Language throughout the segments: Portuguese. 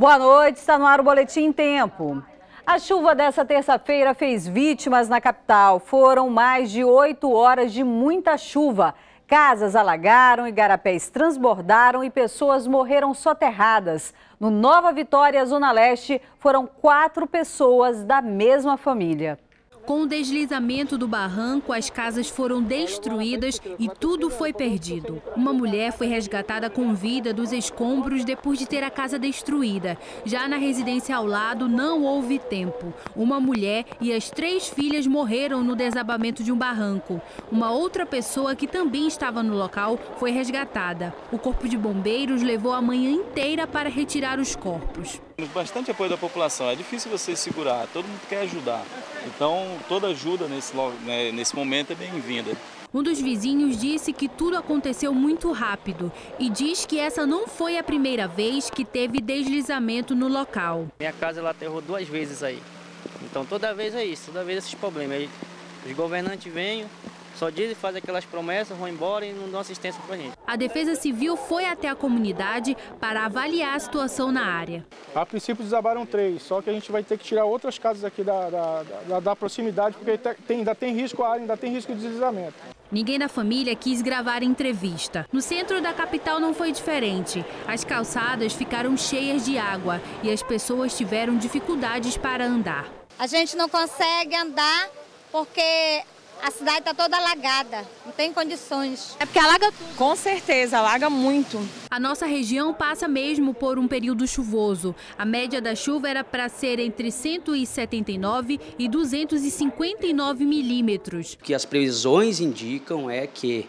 Boa noite, está no ar o Boletim em Tempo. A chuva dessa terça-feira fez vítimas na capital. Foram mais de 8 horas de muita chuva. Casas alagaram, igarapés transbordaram e pessoas morreram soterradas. No Nova Vitória, Zona Leste, foram 4 pessoas da mesma família. Com o deslizamento do barranco, as casas foram destruídas e tudo foi perdido. Uma mulher foi resgatada com vida dos escombros depois de ter a casa destruída. Já na residência ao lado, não houve tempo. Uma mulher e as 3 filhas morreram no desabamento de um barranco. Uma outra pessoa que também estava no local foi resgatada. O Corpo de Bombeiros levou a manhã inteira para retirar os corpos. Bastante apoio da população, é difícil você segurar, todo mundo quer ajudar. Então, toda ajuda nesse momento é bem-vinda. Um dos vizinhos disse que tudo aconteceu muito rápido e diz que essa não foi a primeira vez que teve deslizamento no local. Minha casa ela aterrou 2 vezes aí. Então toda vez é isso, toda vez esses problemas. Aí, os governantes vêm, só dizem, fazem aquelas promessas, vão embora e não dão assistência pra gente. A Defesa Civil foi até a comunidade para avaliar a situação na área. A princípio desabaram 3, só que a gente vai ter que tirar outras casas aqui da proximidade, porque ainda tem risco a área, ainda tem risco de deslizamento. Ninguém da família quis gravar a entrevista. No centro da capital não foi diferente. As calçadas ficaram cheias de água e as pessoas tiveram dificuldades para andar. A gente não consegue andar porque a cidade está toda alagada, não tem condições. É porque alaga tudo. Com certeza, alaga muito. A nossa região passa mesmo por um período chuvoso. A média da chuva era para ser entre 179 e 259 milímetros. O que as previsões indicam é que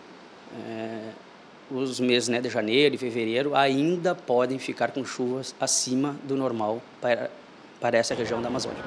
os meses de janeiro e fevereiro ainda podem ficar com chuvas acima do normal para essa região da Amazônia.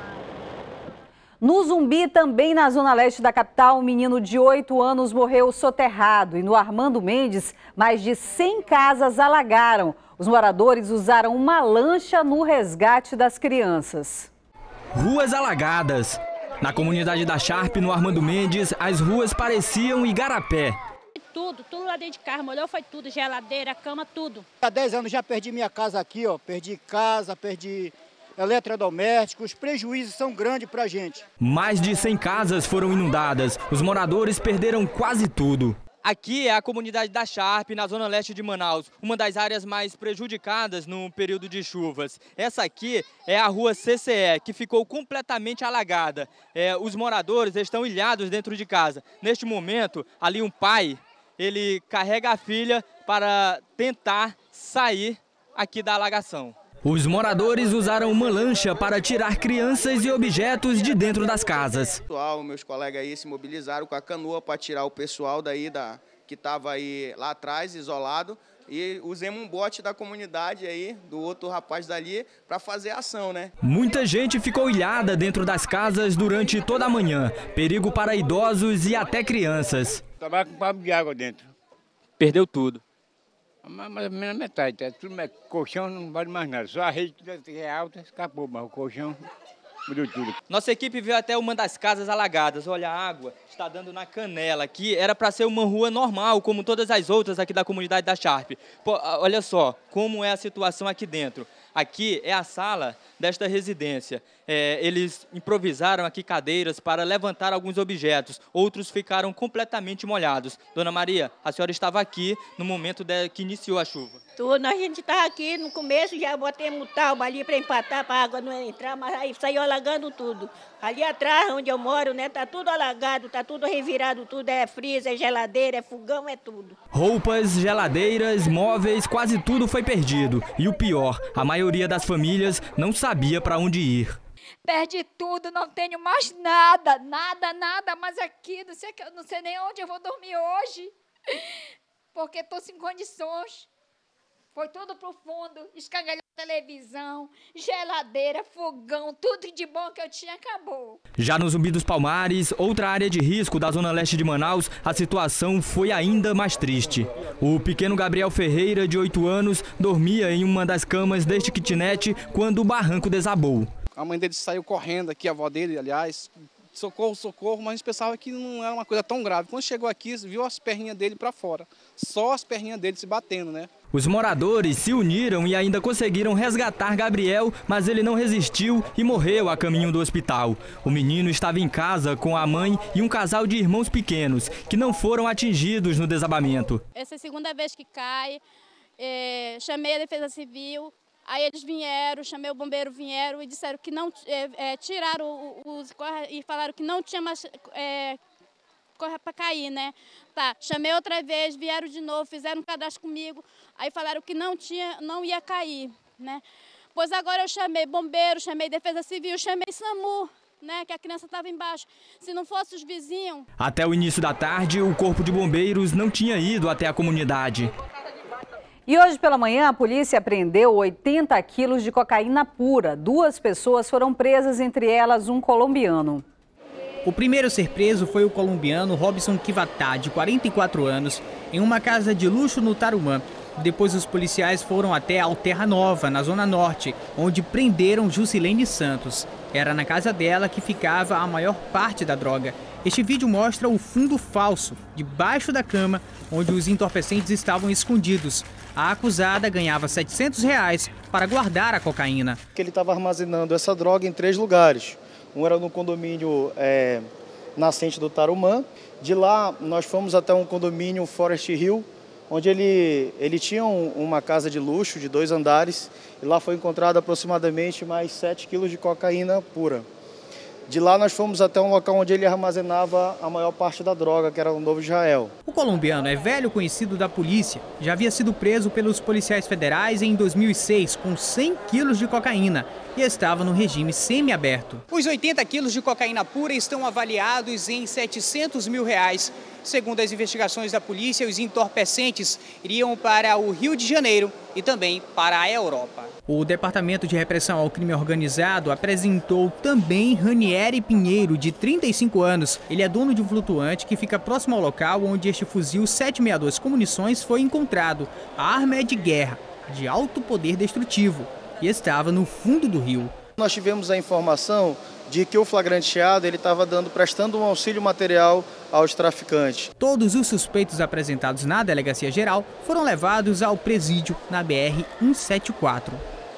No Zumbi, também na zona leste da capital, um menino de 8 anos morreu soterrado. E no Armando Mendes, mais de 100 casas alagaram. Os moradores usaram uma lancha no resgate das crianças. Ruas alagadas. Na comunidade da Sharp, no Armando Mendes, as ruas pareciam igarapé. Tudo lá dentro de casa, molhou, foi tudo, geladeira, cama, tudo. Há 10 anos já perdi minha casa aqui, ó, perdi casa, perdi eletrodomésticos, os prejuízos são grandes para a gente. Mais de 100 casas foram inundadas, os moradores perderam quase tudo. Aqui é a comunidade da Sharp, na zona leste de Manaus, uma das áreas mais prejudicadas no período de chuvas. Essa aqui é a rua CCE, que ficou completamente alagada. Os moradores estão ilhados dentro de casa. Neste momento, ali um pai, ele carrega a filha para tentar sair aqui da alagação. Os moradores usaram uma lancha para tirar crianças e objetos de dentro das casas. Meus colegas aí se mobilizaram com a canoa para tirar o pessoal daí que estava aí lá atrás, isolado. E usamos um bote da comunidade aí, do outro rapaz dali, para fazer a ação, né? Muita gente ficou ilhada dentro das casas durante toda a manhã. Perigo para idosos e até crianças. Estava com um palmo de água dentro. Perdeu tudo. Mais ou menos a metade, tudo colchão não vale mais nada, só a rede que é alta escapou, mas o colchão mudou tudo. Nossa equipe veio até uma das casas alagadas, olha, a água está dando na canela, aqui era para ser uma rua normal, como todas as outras aqui da comunidade da Sharp. Pô, olha só como é a situação aqui dentro. Aqui é a sala desta residência. Eles improvisaram aqui cadeiras para levantar alguns objetos. Outros ficaram completamente molhados. Dona Maria, a senhora estava aqui no momento que iniciou a chuva. Tudo, a gente estava aqui no começo, já botamos tábua ali para empatar, para a água não entrar, mas aí saiu alagando tudo. Ali atrás, onde eu moro, né, tá tudo alagado, tá tudo revirado, tudo é freezer, é geladeira, é fogão, é tudo. Roupas, geladeiras, móveis, quase tudo foi perdido. E o pior, a maioria das famílias não sabia para onde ir. Perdi tudo, não tenho mais nada, nada, mas aqui, não sei nem onde eu vou dormir hoje, porque estou sem condições. Foi tudo pro fundo, escangalhou televisão, geladeira, fogão, tudo de bom que eu tinha acabou. Já no Zumbi dos Palmares, outra área de risco da zona leste de Manaus, a situação foi ainda mais triste. O pequeno Gabriel Ferreira, de 8 anos, dormia em uma das camas deste kitnet quando o barranco desabou. A mãe dele saiu correndo aqui, a avó dele, aliás, socorro, socorro, mas a gente pensava que não era uma coisa tão grave. Quando chegou aqui, viu as perninhas dele para fora, só as perninhas dele se batendo, né? Os moradores se uniram e ainda conseguiram resgatar Gabriel, mas ele não resistiu e morreu a caminho do hospital. O menino estava em casa com a mãe e um casal de irmãos pequenos, que não foram atingidos no desabamento. Essa é a segunda vez que cai, chamei a Defesa Civil, aí eles vieram, chamei o bombeiro, vieram e disseram que não, tiraram e falaram que não tinha mais corre para cair, né? Tá, chamei outra vez, vieram de novo, fizeram um cadastro comigo, aí falaram que não ia cair, né? Pois agora eu chamei bombeiro, chamei Defesa Civil, chamei SAMU, né? Que a criança estava embaixo. Se não fosse os vizinhos... Até o início da tarde, o Corpo de Bombeiros não tinha ido até a comunidade. E hoje pela manhã, a polícia apreendeu 80 quilos de cocaína pura. 2 pessoas foram presas, entre elas um colombiano. O primeiro a ser preso foi o colombiano Robson Kivatá, de 44 anos, em uma casa de luxo no Tarumã. Depois os policiais foram até Alterra Nova, na Zona Norte, onde prenderam Jusilene Santos. Era na casa dela que ficava a maior parte da droga. Este vídeo mostra o fundo falso, debaixo da cama, onde os entorpecentes estavam escondidos. A acusada ganhava R$ 700 para guardar a cocaína. Ele estava armazenando essa droga em 3 lugares. Um era no condomínio nascente do Tarumã. De lá, nós fomos até um condomínio Forest Hill, onde ele tinha uma casa de luxo de 2 andares. E lá foi encontrado aproximadamente mais 7 quilos de cocaína pura. De lá nós fomos até um local onde ele armazenava a maior parte da droga, que era o Novo Israel. O colombiano é velho conhecido da polícia. Já havia sido preso pelos policiais federais em 2006 com 100 quilos de cocaína e estava no regime semiaberto. Os 80 quilos de cocaína pura estão avaliados em R$ 700 mil. Segundo as investigações da polícia, os entorpecentes iriam para o Rio de Janeiro e também para a Europa. O Departamento de Repressão ao Crime Organizado apresentou também Ranieri Pinheiro, de 35 anos. Ele é dono de um flutuante que fica próximo ao local onde este fuzil 762 com munições foi encontrado. A arma é de guerra, de alto poder destrutivo, e estava no fundo do rio. Nós tivemos a informação de que o flagranteado estava prestando um auxílio material aos traficantes. Todos os suspeitos apresentados na Delegacia Geral foram levados ao presídio na BR-174.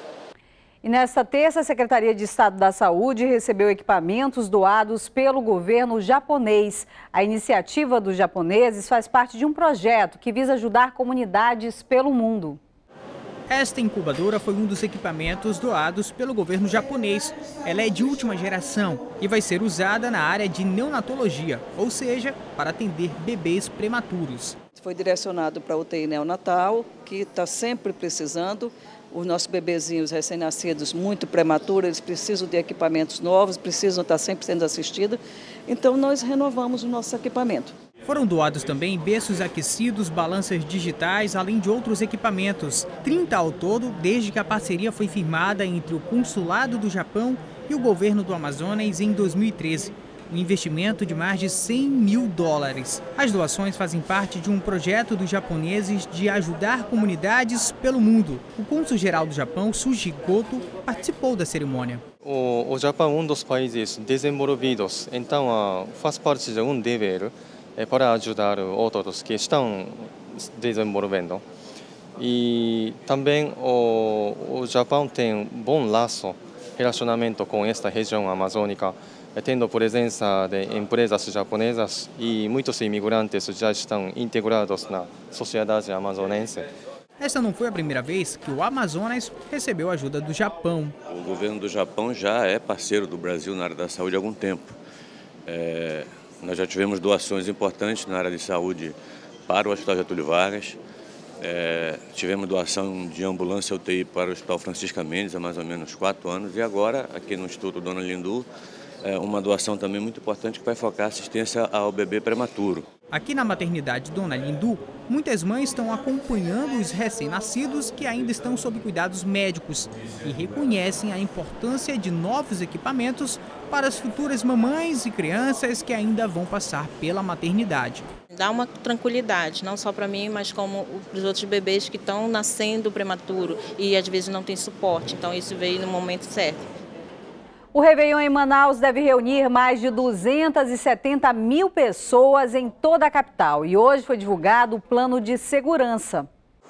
E nesta terça, a Secretaria de Estado da Saúde recebeu equipamentos doados pelo governo japonês. A iniciativa dos japoneses faz parte de um projeto que visa ajudar comunidades pelo mundo. Esta incubadora foi um dos equipamentos doados pelo governo japonês. Ela é de última geração e vai ser usada na área de neonatologia, ou seja, para atender bebês prematuros. Foi direcionado para a UTI neonatal, que está sempre precisando. Os nossos bebezinhos recém-nascidos, muito prematuros, eles precisam de equipamentos novos, precisam estar sempre sendo assistidos. Então, nós renovamos o nosso equipamento. Foram doados também berços aquecidos, balanças digitais, além de outros equipamentos. 30 ao todo, desde que a parceria foi firmada entre o Consulado do Japão e o governo do Amazonas em 2013. Um investimento de mais de $100 mil. As doações fazem parte de um projeto dos japoneses de ajudar comunidades pelo mundo. O cônsul-geral do Japão, Suji Goto, participou da cerimônia. O Japão é um dos países desenvolvidos, então faz parte de um dever para ajudar outros que estão desenvolvendo. E também o Japão tem um bom laço, relacionamento com esta região amazônica, tendo presença de empresas japonesas e muitos imigrantes já estão integrados na sociedade amazonense. Esta não foi a primeira vez que o Amazonas recebeu ajuda do Japão. O governo do Japão já é parceiro do Brasil na área da saúde há algum tempo. Nós já tivemos doações importantes na área de saúde para o Hospital Getúlio Vargas. Tivemos doação de ambulância UTI para o Hospital Francisca Mendes há mais ou menos 4 anos. E agora, aqui no Instituto Dona Lindu, uma doação também muito importante que vai focar assistência ao bebê prematuro. Aqui na maternidade Dona Lindu, muitas mães estão acompanhando os recém-nascidos que ainda estão sob cuidados médicos e reconhecem a importância de novos equipamentos para as futuras mamães e crianças que ainda vão passar pela maternidade. Dá uma tranquilidade, não só para mim, mas como para os outros bebês que estão nascendo prematuro e às vezes não tem suporte. Então isso veio no momento certo. O Réveillon em Manaus deve reunir mais de 270 mil pessoas em toda a capital. E hoje foi divulgado o plano de segurança.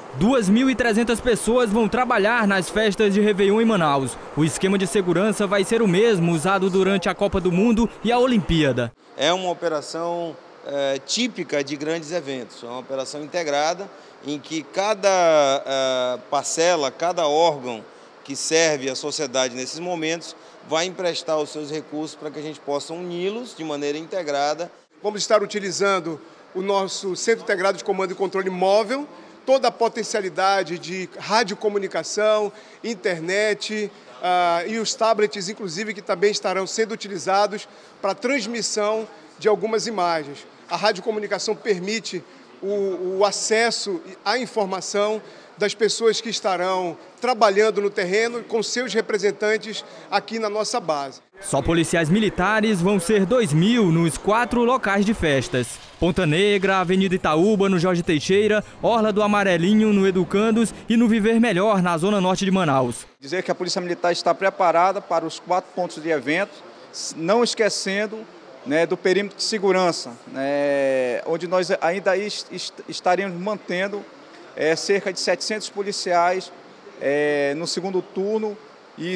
2.300 pessoas vão trabalhar nas festas de Réveillon em Manaus. O esquema de segurança vai ser o mesmo usado durante a Copa do Mundo e a Olimpíada. É uma operação típica de grandes eventos, é uma operação integrada em que cada parcela, cada órgão que serve à sociedade nesses momentos vai emprestar os seus recursos para que a gente possa uni-los de maneira integrada. Vamos estar utilizando o nosso Centro Integrado de Comando e Controle Móvel, toda a potencialidade de radiocomunicação, internet e os tablets, inclusive, que também estarão sendo utilizados para transmissão de algumas imagens. A radiocomunicação permite o acesso à informação das pessoas que estarão trabalhando no terreno com seus representantes aqui na nossa base. Só policiais militares vão ser 2.000 nos 4 locais de festas. Ponta Negra, Avenida Itaúba, no Jorge Teixeira, Orla do Amarelinho, no Educandos e no Viver Melhor, na zona norte de Manaus. Dizer que a Polícia Militar está preparada para os 4 pontos de evento, não esquecendo do perímetro de segurança, onde nós ainda estaremos mantendo cerca de 700 policiais no segundo turno e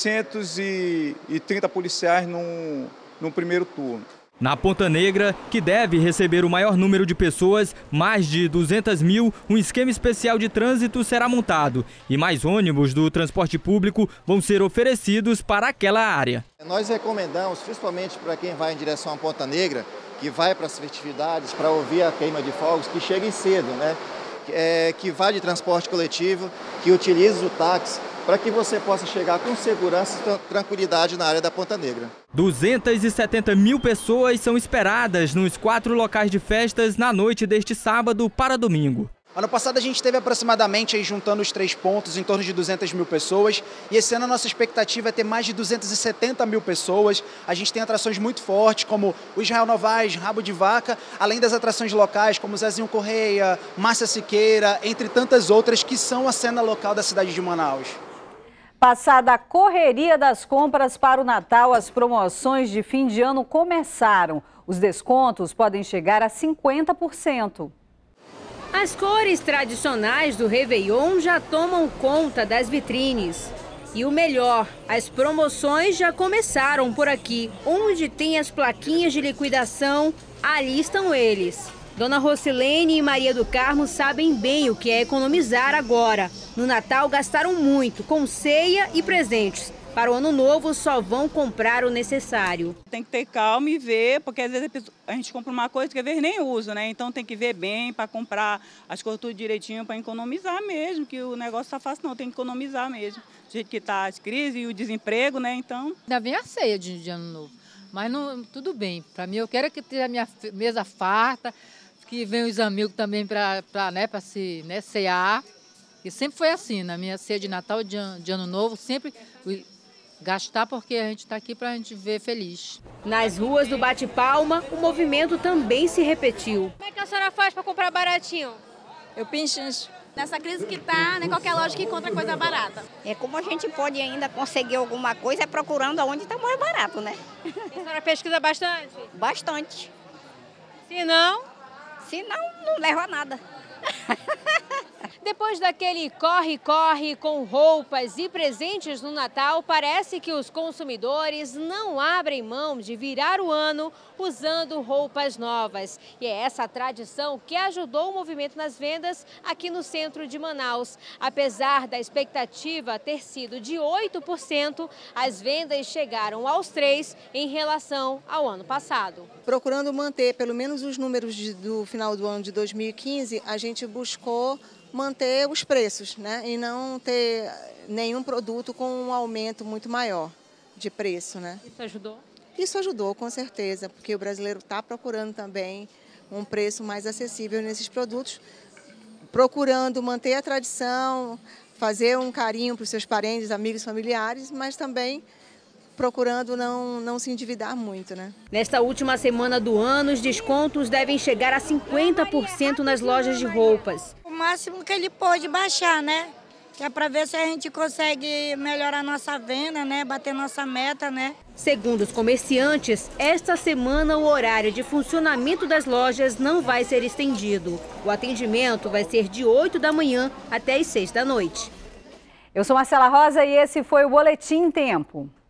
630 policiais no primeiro turno. Na Ponta Negra, que deve receber o maior número de pessoas, mais de 200.000, um esquema especial de trânsito será montado e mais ônibus do transporte público vão ser oferecidos para aquela área. Nós recomendamos, principalmente para quem vai em direção à Ponta Negra, que vai para as festividades, para ouvir a queima de fogos, que cheguem cedo, que vá de transporte coletivo, que utilize o táxi, para que você possa chegar com segurança e tranquilidade na área da Ponta Negra. 270.000 pessoas são esperadas nos 4 locais de festas na noite deste sábado para domingo. Ano passado a gente teve aproximadamente, aí, juntando os 3 pontos, em torno de 200.000 pessoas. E esse ano a nossa expectativa é ter mais de 270.000 pessoas. A gente tem atrações muito fortes, como o Israel Novaes, Rabo de Vaca, além das atrações locais, como Zezinho Correia, Márcia Siqueira, entre tantas outras que são a cena local da cidade de Manaus. Passada a correria das compras para o Natal, as promoções de fim de ano começaram. Os descontos podem chegar a 50%. As cores tradicionais do Réveillon já tomam conta das vitrines. E o melhor, as promoções já começaram por aqui. Onde tem as plaquinhas de liquidação, ali estão eles. Dona Rocilene e Maria do Carmo sabem bem o que é economizar agora. No Natal gastaram muito, com ceia e presentes. Para o Ano Novo só vão comprar o necessário. Tem que ter calma e ver, porque às vezes a gente compra uma coisa que às vezes nem usa, né? Então tem que ver bem para comprar as coisas tudo direitinho para economizar mesmo, que o negócio tá fácil não, tem que economizar mesmo. Do jeito que tá as crises e o desemprego, né? Então... Ainda vem a ceia de Ano Novo, mas não, tudo bem. Para mim eu quero que tenha a minha mesa farta, que venham os amigos também para se cear. E sempre foi assim, na minha ceia de Natal, de Ano Novo, sempre gastar porque a gente está aqui para a gente ver feliz. Nas ruas do Bate-Palma, o movimento também se repetiu. Como é que a senhora faz para comprar baratinho? Eu pinchincho. Nessa crise que tá, nem qualquer loja que encontra coisa barata. É como a gente pode ainda conseguir alguma coisa, é procurando onde está mais barato, né? A senhora pesquisa bastante? Bastante. Se não? Se não, não leva a nada. Depois daquele corre-corre com roupas e presentes no Natal, parece que os consumidores não abrem mão de virar o ano usando roupas novas. E é essa tradição que ajudou o movimento nas vendas aqui no centro de Manaus. Apesar da expectativa ter sido de 8%, as vendas chegaram aos 3% em relação ao ano passado. Procurando manter pelo menos os números do final do ano de 2015, a gente buscou manter os preços, né? E não ter nenhum produto com um aumento muito maior de preço, né? Isso ajudou? Isso ajudou, com certeza, porque o brasileiro está procurando também um preço mais acessível nesses produtos, procurando manter a tradição, fazer um carinho para os seus parentes, amigos, familiares, mas também procurando não se endividar muito, né? Nesta última semana do ano, os descontos devem chegar a 50% nas lojas de roupas. O máximo que ele pode baixar, né? Que é para ver se a gente consegue melhorar nossa venda, né? Bater nossa meta, né? Segundo os comerciantes, esta semana o horário de funcionamento das lojas não vai ser estendido. O atendimento vai ser de 8 da manhã até as 6 da noite. Eu sou Marcela Rosa e esse foi o Boletim Tempo.